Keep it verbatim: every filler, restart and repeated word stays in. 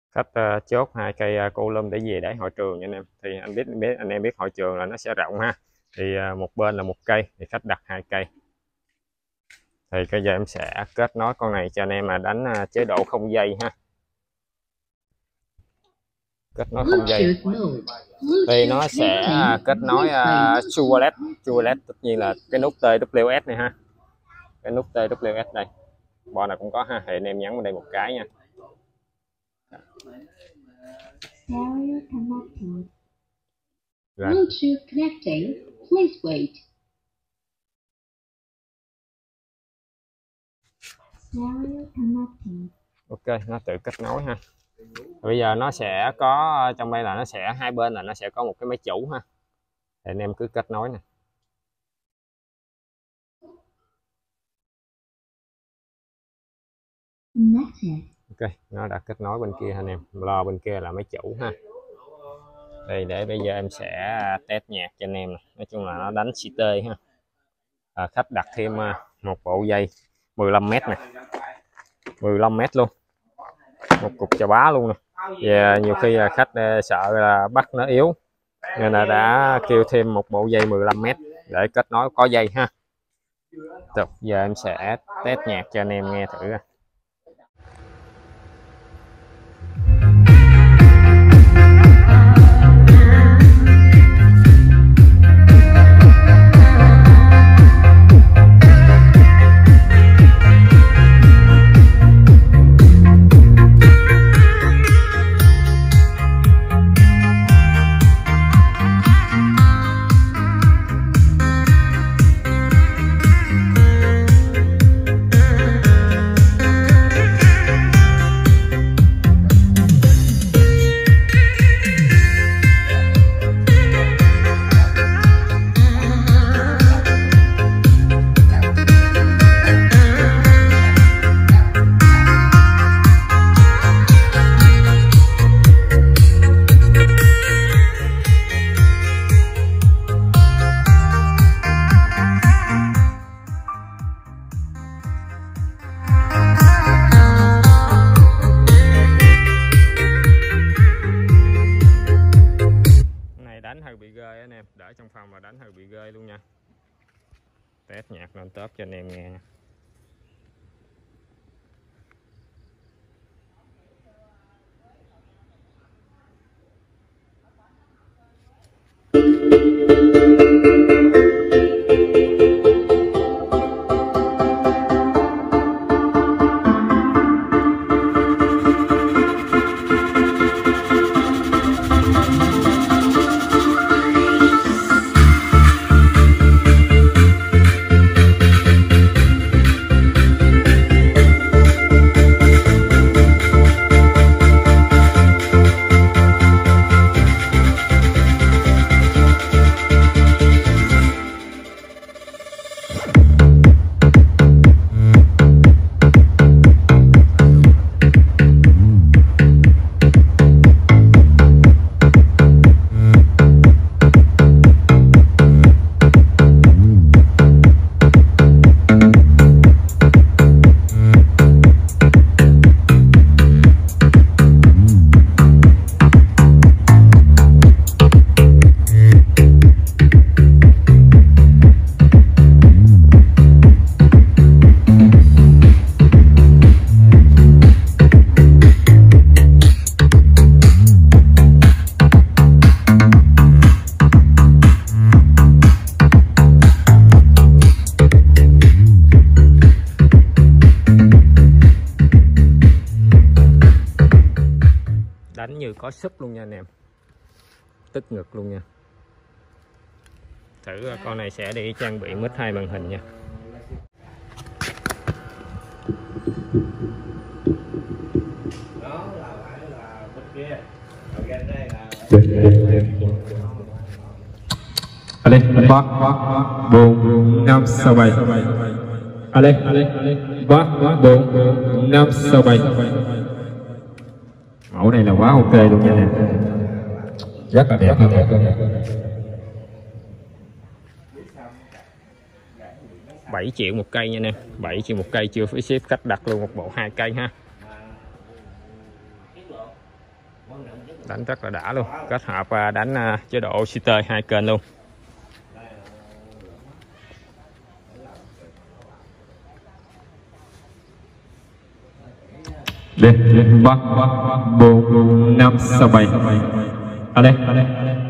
Khách uh, chốt hai cây uh, cô lâm để về để hội trường nha anh em. Thì anh biết, biết anh em biết hội trường là nó sẽ rộng ha, thì uh, một bên là một cây thì khách đặt hai cây. Thì bây giờ em sẽ kết nối con này cho anh em mà đánh uh, chế độ không dây ha, kết nối không dây thì nó sẽ kết nối uh, Chualet Chualet tất nhiên là cái nút tê vê ét này ha, cái nút tê vê ét đây bọn nào cũng có ha, thì anh em nhấn vào đây một cái nha. Rồi. Bluetooth connecting. Please wait. Ok, nó tự kết nối ha. Bây giờ nó sẽ có trong đây là nó sẽ hai bên là nó sẽ có một cái máy chủ ha, thì anh em cứ kết nối nè. Ok, nó đã kết nối bên kia anh em, lo bên kia là máy chủ ha. Đây để bây giờ em sẽ test nhạc cho anh em này. Nói chung là nó đánh xê tê ha. À, khách đặt thêm một bộ dây mười lăm mét này, mười lăm mét luôn, một cục chà bá luôn nè. Và nhiều khi là khách sợ là bắt nó yếu nên là đã kêu thêm một bộ dây mười lăm mét để kết nối có dây ha. Được, giờ em sẽ test nhạc cho anh em nghe thử. Đánh hơi bị ghê anh em, để trong phòng mà đánh hơi bị ghê luôn nha. Test nhạc lên top cho anh em nghe. Đánh như có súp luôn nha anh em, tức ngực luôn nha. Thử con này sẽ đi trang bị mít hai màn hình nha. Đó là phải là bên kia. Rồi đây là Ale, ba, bốn, năm, sáu, bảy. Ale, ba, bốn, năm, sáu, bảy. Mẫu này là quá ok luôn nha em. Rất là đẹp, đẹp. bảy triệu một cây nha anh em, bảy triệu một cây chưa phí ship, khách đặt luôn một bộ hai cây ha. Đánh rất là đã luôn, kết hợp đánh chế độ shooter hai kênh luôn. Đây, ba, bốn, năm, sáu, bảy. Ở đây.